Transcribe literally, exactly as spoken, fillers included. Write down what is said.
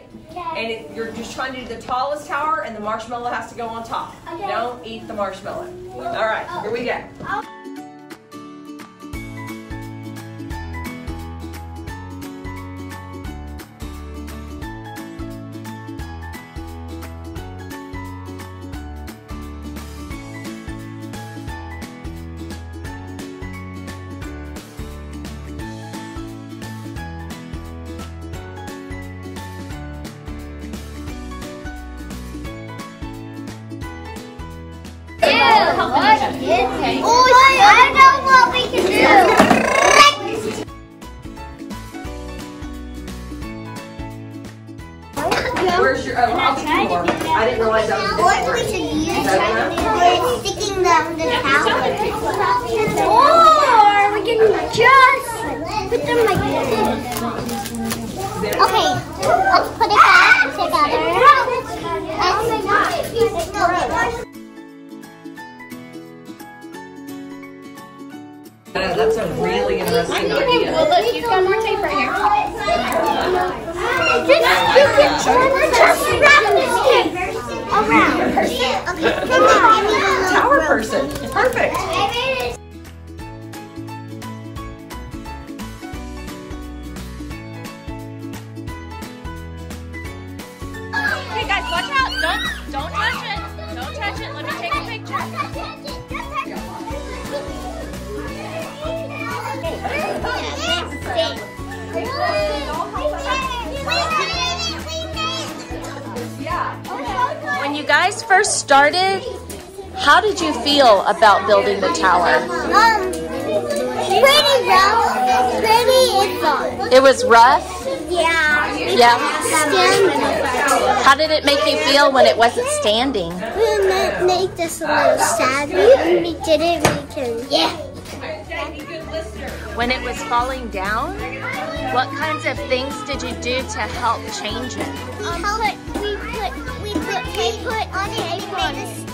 And it, you're just trying to do the tallest tower, and the marshmallow has to go on top. Don't eat the marshmallow. All right, here we go. Oh, I know what we can do. Where's your? Oh, I'll get more. I didn't realize that was. What we should use is sticking them the tower. Or we can just put them like this. Okay, let's put it back together. Oh my God. Uh, that's a really interesting idea. Well, look, you've got more tape right here. Around. Tower person. Perfect. Okay, guys, watch out. Don't, don't touch it. Don't touch it. Let me take a picture. When you guys first started, how did you feel about building the tower? Um, pretty rough, pretty fun. It was rough? Yeah. Yeah. Stand. How did it make you feel when it wasn't standing? It made us a little sad. We, we didn't we can. Yeah. When it was falling down, what kinds of things did you do to help change it? Um, put, we put we put we put on it. We made a